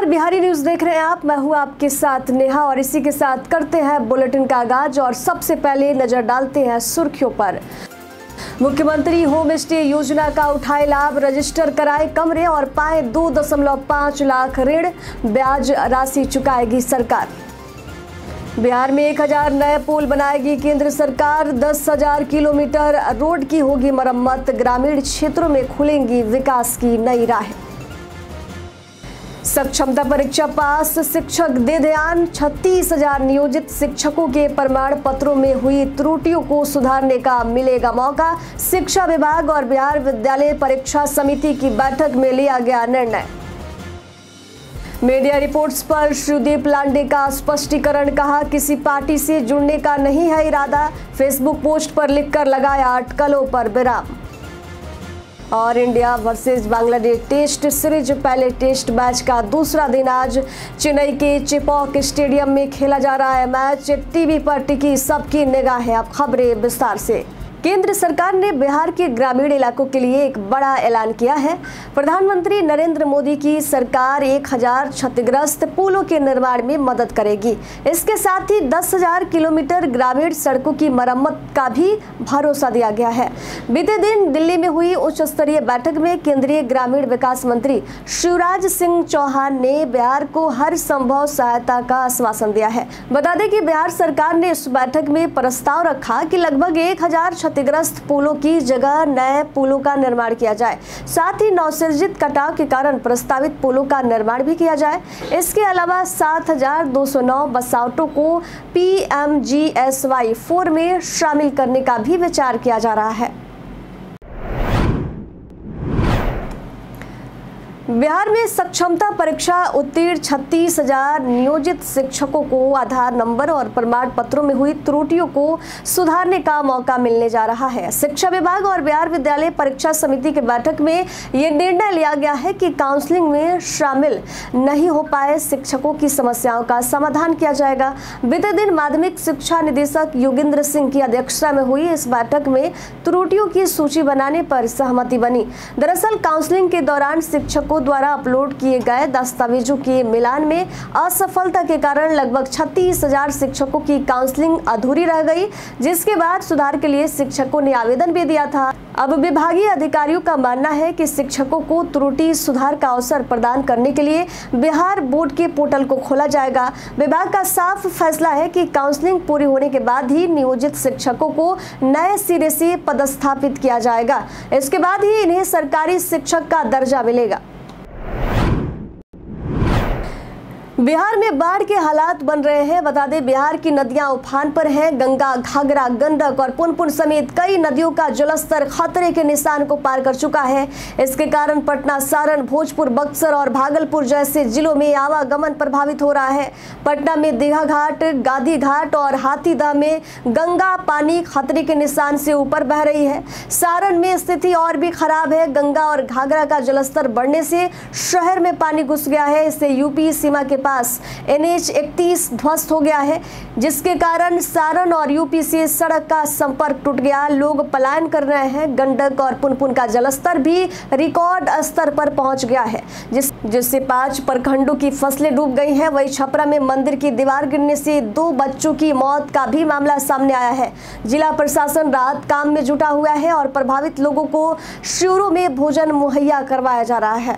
नमस्कार, बिहारी न्यूज देख रहे हैं आप। मैं हूं आपके साथ नेहा और इसी के साथ करते हैं बुलेटिन का आगाज। और सबसे पहले नजर डालते हैं सुर्खियों पर। मुख्यमंत्री होम स्टे योजना का उठाए लाभ, रजिस्टर कराए कमरे और पाए 2.5 लाख ऋण, ब्याज राशि चुकाएगी सरकार। बिहार में 1000 नए पुल बनाएगी केंद्र सरकार, 10,000 किलोमीटर रोड की होगी मरम्मत, ग्रामीण क्षेत्रों में खुलेंगी विकास की नई राहें। सक्षमता परीक्षा पास शिक्षक दे ध्यान, 36,000 नियोजित शिक्षकों के प्रमाण पत्रों में हुई त्रुटियों को सुधारने का मिलेगा मौका। शिक्षा विभाग और बिहार विद्यालय परीक्षा समिति की बैठक में लिया गया निर्णय। मीडिया रिपोर्ट्स पर श्रीदेव लांडे का स्पष्टीकरण, कहा किसी पार्टी से जुड़ने का नहीं है इरादा, फेसबुक पोस्ट पर लिखकर लगाया अटकलों पर विराम। और India versus Bangladesh test series पहले टेस्ट मैच का दूसरा दिन आज चेन्नई के चेपॉक स्टेडियम में खेला जा रहा है मैच। टीवी पर टिकी सबकी निगाहें। अब खबरें विस्तार से। केंद्र सरकार ने बिहार के ग्रामीण इलाकों के लिए एक बड़ा ऐलान किया है। प्रधानमंत्री नरेंद्र मोदी की सरकार 1000 क्षतिग्रस्त पुलों के निर्माण में मदद करेगी। इसके साथ ही 10,000 किलोमीटर ग्रामीण सड़कों की मरम्मत का भी भरोसा दिया गया है। बीते दिन दिल्ली में हुई उच्च स्तरीय बैठक में केंद्रीय ग्रामीण विकास मंत्री शिवराज सिंह चौहान ने बिहार को हर संभव सहायता का आश्वासन दिया है। बता दें कि बिहार सरकार ने इस बैठक में प्रस्ताव रखा कि लगभग 1000 क्षतिग्रस्त पुलों की जगह नए पुलों का निर्माण किया जाए, साथ ही नवसर्जित कटाव के कारण प्रस्तावित पुलों का निर्माण भी किया जाए। इसके अलावा 7,209 बसावटों को PMGSY 4 में शामिल करने का भी विचार किया जा रहा है। बिहार में सक्षमता परीक्षा उत्तीर्ण 36,000 नियोजित शिक्षकों को आधार नंबर और प्रमाण पत्रों में हुई त्रुटियों को सुधारने का मौका मिलने जा रहा है। शिक्षा विभाग और बिहार विद्यालय परीक्षा समिति की बैठक में ये निर्णय लिया गया है कि काउंसलिंग में शामिल नहीं हो पाए शिक्षकों की समस्याओं का समाधान किया जाएगा। बीते दिन माध्यमिक शिक्षा निदेशक योगेंद्र सिंह की अध्यक्षता में हुई इस बैठक में त्रुटियों की सूची बनाने पर सहमति बनी। दरअसल काउंसलिंग के दौरान शिक्षकों द्वारा अपलोड किए गए दस्तावेजों के मिलान में असफलता के कारण लगभग 36,000 शिक्षकों की काउंसलिंग अधूरी रह गई, जिसके बाद सुधार के लिए शिक्षकों ने आवेदन भी दिया था। अब विभागीय अधिकारियों का मानना है कि शिक्षकों को त्रुटि सुधार का अवसर प्रदान करने के लिए बिहार बोर्ड के पोर्टल को खोला जाएगा। विभाग का साफ फैसला है कि काउंसलिंग पूरी होने के बाद ही नियोजित शिक्षकों को नए सिरे से पदस्थापित किया जाएगा। इसके बाद ही इन्हें सरकारी शिक्षक का दर्जा मिलेगा। बिहार में बाढ़ के हालात बन रहे हैं। बता दें, बिहार की नदियां उफान पर हैं। गंगा, घाघरा, गंडक और पुनपुन समेत कई नदियों का जलस्तर खतरे के निशान को पार कर चुका है। इसके कारण पटना, सारण, भोजपुर, बक्सर और भागलपुर जैसे जिलों में आवागमन प्रभावित हो रहा है। पटना में दीघा घाट, गांधी घाट और हाथीदह में गंगा पानी खतरे के निशान से ऊपर बह रही है। सारण में स्थिति और भी खराब है। गंगा और घाघरा का जलस्तर बढ़ने से शहर में पानी घुस गया है। इससे यूपी सीमा के पास NH 31 ध्वस्त हो गया है, जिसके कारण सारण और यूपी से सड़क का संपर्क टूट गया। लोग पलायन कर रहे हैं। गंडक और पुनपुन का जलस्तर भी रिकॉर्ड स्तर पर पहुंच गया है, जिससे 5 प्रखंडों की फसलें डूब गई हैं। वहीं छपरा में मंदिर की दीवार गिरने से 2 बच्चों की मौत का भी मामला सामने आया है। जिला प्रशासन राहत काम में जुटा हुआ है और प्रभावित लोगों को शिविरों में भोजन मुहैया करवाया जा रहा है।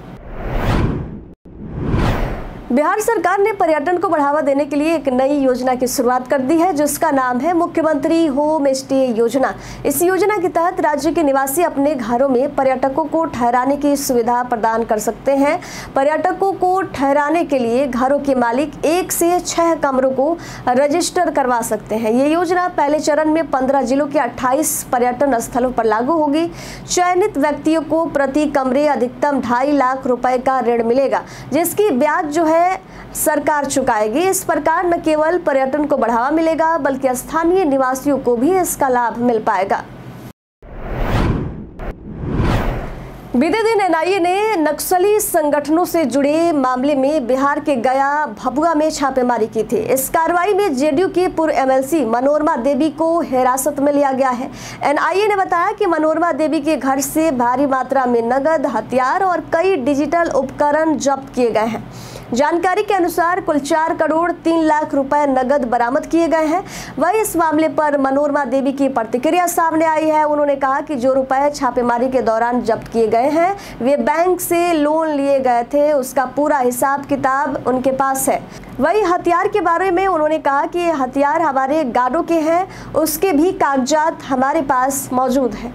बिहार सरकार ने पर्यटन को बढ़ावा देने के लिए एक नई योजना की शुरुआत कर दी है, जिसका नाम है मुख्यमंत्री होम स्टे योजना। इस योजना के तहत राज्य के निवासी अपने घरों में पर्यटकों को ठहराने की सुविधा प्रदान कर सकते हैं। पर्यटकों को ठहराने के लिए घरों के मालिक 1 से 6 कमरों को रजिस्टर करवा सकते हैं। ये योजना पहले चरण में 15 जिलों के 28 पर्यटन स्थलों पर लागू होगी। चयनित व्यक्तियों को प्रति कमरे अधिकतम 2.5 लाख रुपए का ऋण मिलेगा, जिसकी ब्याज जो है सरकार चुकाएगी। इस प्रकार न केवल पर्यटन को बढ़ावा मिलेगा, बल्कि स्थानीय निवासियों को भी इसका लाभ मिल पाएगा। बीते दिन एनआईए ने नक्सली संगठनों से जुड़े मामले में बिहार के गया भभुआ में छापेमारी की थी। इस कार्रवाई में जेडीयू की पूर्व एमएलसी मनोरमा देवी को हिरासत में लिया गया है। एनआईए ने बताया कि मनोरमा देवी के घर से भारी मात्रा में नगद, हथियार और कई डिजिटल उपकरण जब्त किए गए हैं। जानकारी के अनुसार कुल 4 करोड़ 3 लाख रुपए नगद बरामद किए गए हैं। वहीं इस मामले पर मनोरमा देवी की प्रतिक्रिया सामने आई है। उन्होंने कहा कि जो रुपए छापेमारी के दौरान जब्त किए गए हैं वे बैंक से लोन लिए गए थे, उसका पूरा हिसाब किताब उनके पास है। वहीं हथियार के बारे में उन्होंने कहा कि हथियार हमारे गार्डों के हैं, उसके भी कागजात हमारे पास मौजूद हैं।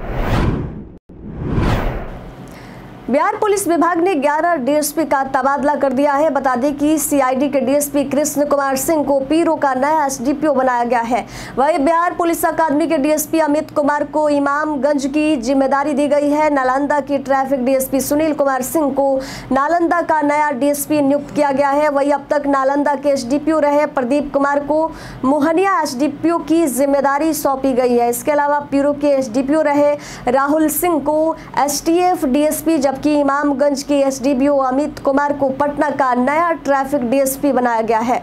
बिहार पुलिस विभाग ने 11 डीएसपी का तबादला कर दिया है। बता दें कि सीआईडी के डीएसपी कृष्ण कुमार सिंह को पीरो का नया एसडीपीओ बनाया गया है। वहीं बिहार पुलिस अकादमी के डीएसपी अमित कुमार को इमामगंज की जिम्मेदारी दी गई है। नालंदा के ट्रैफिक डीएसपी सुनील कुमार सिंह को नालंदा का नया डीएसपी नियुक्त किया गया है। वहीं अब तक नालंदा के एसडीपीओ रहे प्रदीप कुमार को मोहनिया एसडीपीओ की जिम्मेदारी सौंपी गई है। इसके अलावा पीरो के एसडीपीओ रहे राहुल सिंह को एसटीएफ डीएसपी, जबकि इमामगंज के एसडीपीओ अमित कुमार को पटना का नया ट्रैफिक डीएसपी बनाया गया है।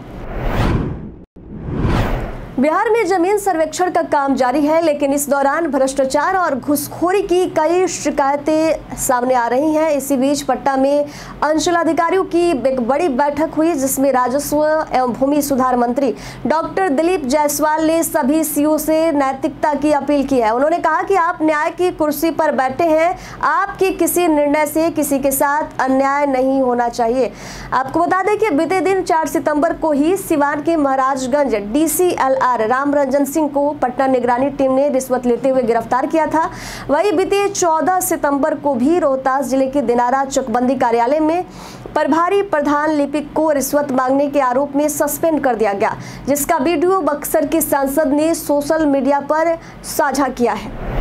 बिहार में जमीन सर्वेक्षण का काम जारी है, लेकिन इस दौरान भ्रष्टाचार और घूसखोरी की कई शिकायतें सामने आ रही हैं। इसी बीच पटना में अंचलाधिकारियों की एक बड़ी बैठक हुई, जिसमें राजस्व एवं भूमि सुधार मंत्री डॉक्टर दिलीप जायसवाल ने सभी सीओ से नैतिकता की अपील की है। उन्होंने कहा कि आप न्याय की कुर्सी पर बैठे हैं, आपके किसी निर्णय से किसी के साथ अन्याय नहीं होना चाहिए। आपको बता दें कि बीते दिन 4 सितंबर को ही सिवान के महाराजगंज DCLR राम रंजन सिंह को पटना निगरानी टीम ने रिश्वत लेते हुए गिरफ्तार किया था। वहीं बीते 14 सितंबर को भी रोहतास जिले के दिनारा चकबंदी कार्यालय में प्रभारी प्रधान लिपिक को रिश्वत मांगने के आरोप में सस्पेंड कर दिया गया, जिसका वीडियो बक्सर के सांसद ने सोशल मीडिया पर साझा किया है।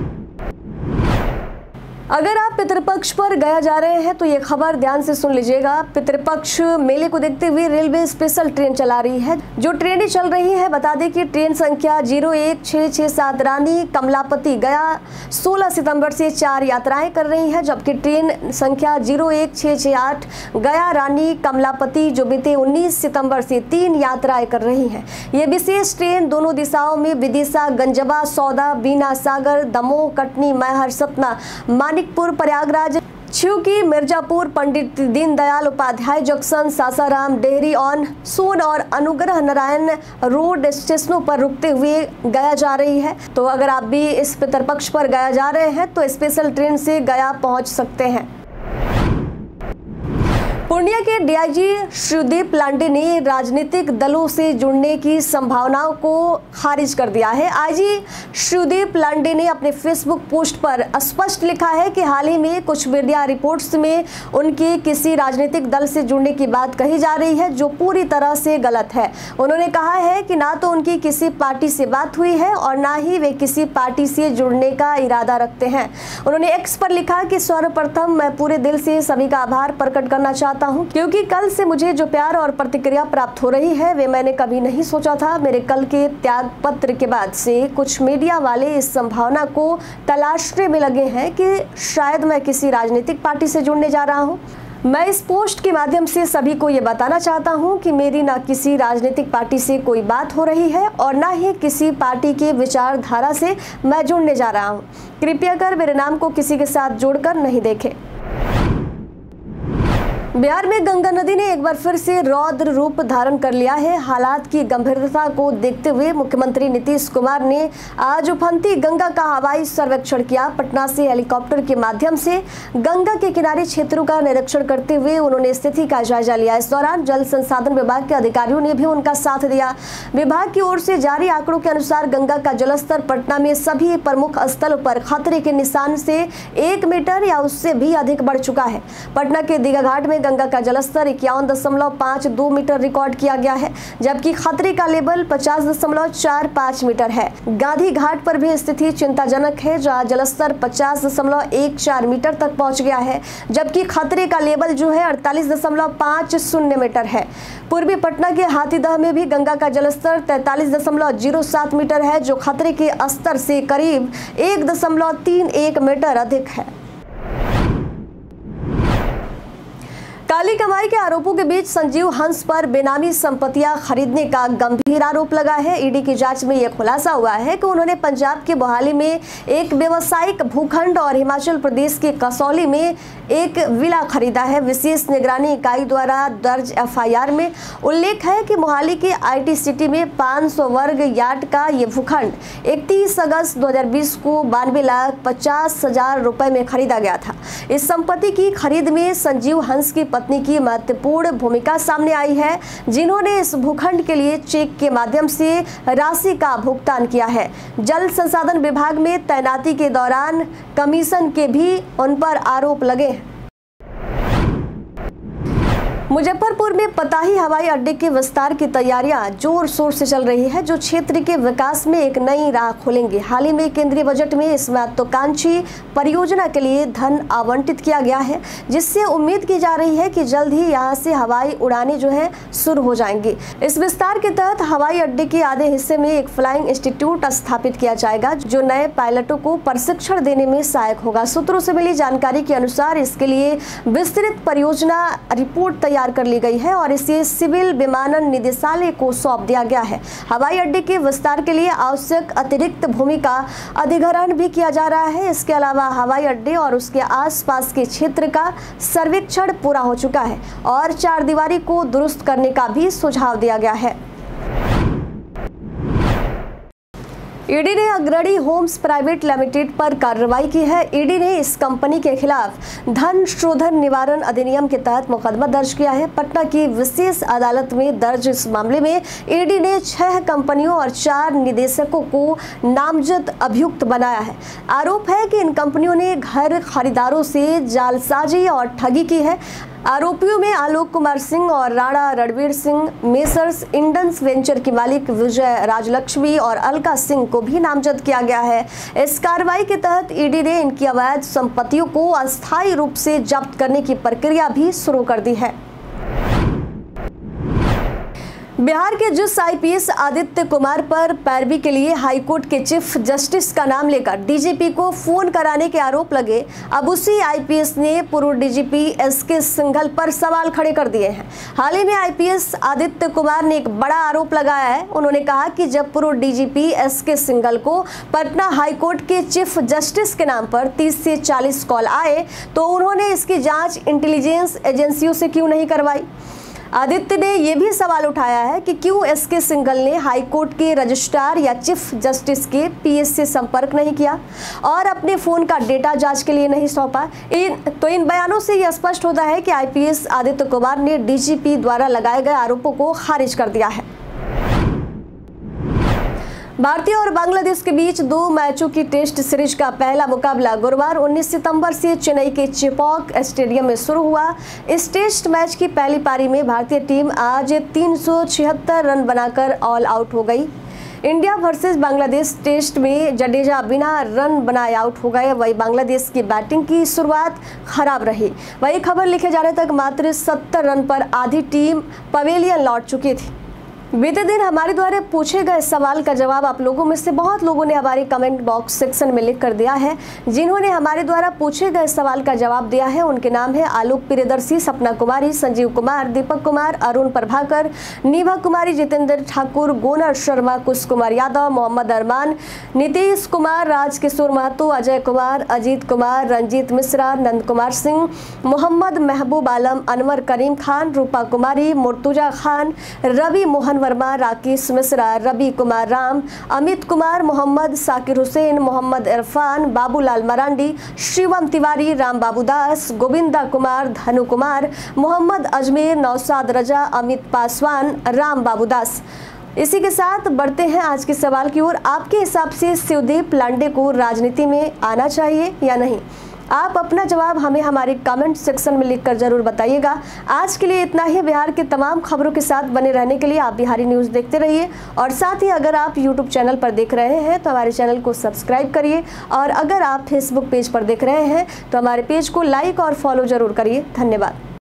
अगर आप पितृपक्ष पर गया जा रहे हैं तो ये खबर ध्यान से सुन लीजिएगा। पितृपक्ष मेले को देखते हुए रेलवे स्पेशल ट्रेन चला रही है। जो ट्रेनें चल रही है, बता दें कि ट्रेन संख्या 01667 रानी कमलापति गया 16 सितंबर से 4 यात्राएं कर रही है, जबकि ट्रेन संख्या 01668 गया रानी कमलापति जो बीते 19 सितंबर से 3 यात्राएं कर रही है। ये विशेष ट्रेन दोनों दिशाओं में विदिशा, गंजवा, सौदा, बीना सागर, दमोह, कटनी, मैहर, सतना, मानिकपुर, प्रयागराज, छिवकी, मिर्जापुर, पंडित दीनदयाल उपाध्याय जंक्शन, सासाराम, डेहरी ऑन सोन और अनुग्रह नारायण रोड स्टेशनों पर रुकते हुए गया जा रही है। तो अगर आप भी इस पितृपक्ष पर गया जा रहे हैं तो स्पेशल ट्रेन से गया पहुंच सकते हैं। पूर्णिया के डीआईजी शिवदीप लांडे ने राजनीतिक दलों से जुड़ने की संभावनाओं को खारिज कर दिया है। आईजी शिवदीप लांडे ने अपने फेसबुक पोस्ट पर स्पष्ट लिखा है कि हाल ही में कुछ मीडिया रिपोर्ट्स में उनके किसी राजनीतिक दल से जुड़ने की बात कही जा रही है, जो पूरी तरह से गलत है। उन्होंने कहा है कि ना तो उनकी किसी पार्टी से बात हुई है और ना ही वे किसी पार्टी से जुड़ने का इरादा रखते हैं। उन्होंने एक्स पर लिखा कि सर्वप्रथम मैं पूरे दिल से सभी का आभार प्रकट करना चाहता हूं, क्योंकि कल से मुझे जो प्यार और प्रतिक्रिया प्राप्त हो रही है वे मैंने कभी नहीं सोचा था। मेरे कल के त्याग पत्र के बाद से कुछ मीडिया वाले इस संभावना को तलाशने में लगे हैं कि शायद मैं किसी राजनीतिक पार्टी से जुड़ने जा रहा हूं। मैं इस पोस्ट के माध्यम से सभी को ये बताना चाहता हूं कि मेरी ना किसी राजनीतिक पार्टी से कोई बात हो रही है और ना ही किसी पार्टी के विचारधारा से मैं जुड़ने जा रहा हूं। कृपया कर मेरे नाम को किसी के साथ जोड़कर नहीं देखें। बिहार में गंगा नदी ने एक बार फिर से रौद्र रूप धारण कर लिया है। हालात की गंभीरता को देखते हुए मुख्यमंत्री नीतीश कुमार ने आज उफनती गंगा का हवाई सर्वेक्षण किया। पटना से हेलीकॉप्टर के माध्यम से गंगा के किनारे क्षेत्रों का निरीक्षण करते हुए उन्होंने स्थिति का जायजा लिया। इस दौरान जल संसाधन विभाग के अधिकारियों ने भी उनका साथ दिया। विभाग की ओर से जारी आंकड़ों के अनुसार गंगा का जलस्तर पटना में सभी प्रमुख स्थलों पर खतरे के निशान से 1 मीटर या उससे भी अधिक बढ़ चुका है। पटना के दीघा घाट में गंगा का जलस्तर 51.52 मीटर रिकॉर्ड किया गया है, जबकि खतरे का लेवल 50.45 मीटर है। गांधी घाट पर भी स्थिति चिंताजनक है, जहां जलस्तर 50.14 मीटर तक पहुंच गया है, जबकि खतरे का लेवल जो है 48.50 मीटर है। पूर्वी पटना के हाथीदह में भी गंगा का जलस्तर 43.07 मीटर है, जो खतरे के स्तर से करीब 1.31 मीटर अधिक है। काली कमाई के आरोपों के बीच संजीव हंस पर बेनामी संपत्तियां खरीदने का गंभीर आरोप लगा है। ईडी की जांच में यह खुलासा हुआ है कि उन्होंने पंजाब के मोहाली में एक व्यवसायिक भूखंड और हिमाचल प्रदेश के कसौली में एक विला खरीदा है। विशेष निगरानी इकाई द्वारा दर्ज एफआईआर में उल्लेख है कि मोहाली के आईटी सिटी में 500 वर्ग यार्ड का ये भूखंड 31 अगस्त 2020 को 92,50,000 रुपए में खरीदा गया था। इस संपत्ति की खरीद में संजीव हंस की पत्नी की महत्वपूर्ण भूमिका सामने आई है, जिन्होंने इस भूखंड के लिए चेक के माध्यम से राशि का भुगतान किया है। जल संसाधन विभाग में तैनाती के दौरान कमीशन के भी उन पर आरोप लगे हैं। मुजफ्फरपुर में पताही हवाई अड्डे के विस्तार की तैयारियां जोर शोर से चल रही है, जो क्षेत्र के विकास में एक नई राह खोलेंगे। हाल ही में केंद्रीय बजट में इस महत्वाकांक्षी परियोजना के लिए धन आवंटित किया गया है, जिससे उम्मीद की जा रही है कि जल्द ही यहां से हवाई उड़ानें जो है शुरू हो जाएंगी। इस विस्तार के तहत हवाई अड्डे के आधे हिस्से में एक फ्लाइंग इंस्टीट्यूट स्थापित किया जाएगा, जो नए पायलटों को प्रशिक्षण देने में सहायक होगा। सूत्रों से मिली जानकारी के अनुसार इसके लिए विस्तृत परियोजना रिपोर्ट तैयार कर ली गई है और इसे सिविल विमानन निदेशालय को सौंप दिया गया है। हवाई अड्डे के विस्तार के लिए आवश्यक अतिरिक्त भूमि का अधिग्रहण भी किया जा रहा है। इसके अलावा हवाई अड्डे और उसके आसपास के क्षेत्र का सर्वेक्षण पूरा हो चुका है और चारदीवारी को दुरुस्त करने का भी सुझाव दिया गया है। ईडी ने अग्रणी होम्स प्राइवेट लिमिटेड पर कार्रवाई की है। ईडी ने इस कंपनी के खिलाफ धन शोधन निवारण अधिनियम के तहत मुकदमा दर्ज किया है। पटना की विशेष अदालत में दर्ज इस मामले में ईडी ने 6 कंपनियों और 4 निदेशकों को नामजद अभियुक्त बनाया है। आरोप है कि इन कंपनियों ने घर खरीदारों से जालसाजी और ठगी की है। आरोपियों में आलोक कुमार सिंह और राणा रणवीर सिंह, मेसर्स इंडस वेंचर की मालिक विजय राजलक्ष्मी और अलका सिंह को भी नामजद किया गया है। इस कार्रवाई के तहत ईडी ने इनकी अवैध संपत्तियों को अस्थायी रूप से जब्त करने की प्रक्रिया भी शुरू कर दी है। बिहार के जिस आईपीएस आदित्य कुमार पर पैरवी के लिए हाईकोर्ट के चीफ जस्टिस का नाम लेकर डीजीपी को फोन कराने के आरोप लगे, अब उसी आईपीएस ने पूर्व डीजीपी एसके सिंघल पर सवाल खड़े कर दिए हैं। हाल ही में आईपीएस आदित्य कुमार ने एक बड़ा आरोप लगाया है। उन्होंने कहा कि जब पूर्व डीजीपी एसके सिंघल को पटना हाईकोर्ट के चीफ जस्टिस के नाम पर 30 से 40 कॉल आए, तो उन्होंने इसकी जाँच इंटेलिजेंस एजेंसियों से क्यों नहीं करवाई। आदित्य ने यह भी सवाल उठाया है कि क्यों एसके सिंघल ने हाईकोर्ट के रजिस्ट्रार या चीफ जस्टिस के पीएस से संपर्क नहीं किया और अपने फोन का डेटा जांच के लिए नहीं सौंपा। इन बयानों से यह स्पष्ट होता है कि आईपीएस आदित्य कुमार ने डीजीपी द्वारा लगाए गए आरोपों को खारिज कर दिया है। भारतीय और बांग्लादेश के बीच 2 मैचों की टेस्ट सीरीज का पहला मुकाबला गुरुवार 19 सितंबर से चेन्नई के चेपॉक स्टेडियम में शुरू हुआ। इस टेस्ट मैच की पहली पारी में भारतीय टीम आज 376 रन बनाकर ऑल आउट हो गई। इंडिया वर्सेस बांग्लादेश टेस्ट में जडेजा बिना रन बनाए आउट हो गए। वही बांग्लादेश की बैटिंग की शुरुआत खराब रही। वही खबर लिखे जाने तक मात्र 70 रन पर आधी टीम पवेलियन लौट चुकी थी। बीते दिन हमारे द्वारा पूछे गए सवाल का जवाब आप लोगों में से बहुत लोगों ने हमारे कमेंट बॉक्स सेक्शन में लिख कर दिया है। जिन्होंने हमारे द्वारा पूछे गए सवाल का जवाब दिया है उनके नाम है आलोक प्रियदर्शी, सपना कुमारी, संजीव कुमार, दीपक कुमार, अरुण प्रभाकर, नीभा कुमारी, जितेंद्र ठाकुर, गोनर शर्मा, कुश कुमार यादव, मोहम्मद अरमान, नीतीश कुमार, राजकिशोर महतो, अजय कुमार, अजीत कुमार, रंजीत मिश्रा, नंद कुमार सिंह, मोहम्मद महबूब आलम, अनवर करीम खान, रूपा कुमारी, मुर्तुजा खान, रवि मोहन वर्मा, राकेश मिश्रा, रवि कुमार राम, अमित कुमार, मोहम्मद साकिर हुसैन, मोहम्मद इरफान, बाबूलाल मरांडी, शिवम तिवारी, राम बाबू दास, गोविंदा कुमार, धनु कुमार, मोहम्मद अजमेर, नौशाद रजा, अमित पासवान, राम बाबू दास। इसी के साथ बढ़ते हैं आज के सवाल की ओर। आपके हिसाब से शिवदेव लांडे को राजनीति में आना चाहिए या नहीं? आप अपना जवाब हमें हमारे कमेंट सेक्शन में लिखकर जरूर बताइएगा। आज के लिए इतना ही। बिहार के तमाम खबरों के साथ बने रहने के लिए आप बिहारी न्यूज़ देखते रहिए और साथ ही अगर आप यूट्यूब चैनल पर देख रहे हैं तो हमारे चैनल को सब्सक्राइब करिए और अगर आप फेसबुक पेज पर देख रहे हैं तो हमारे पेज को लाइक और फॉलो जरूर करिए। धन्यवाद।